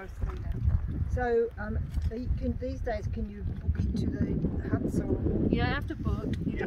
both through now. So these days, can you book into the huts or? You don't have to book. You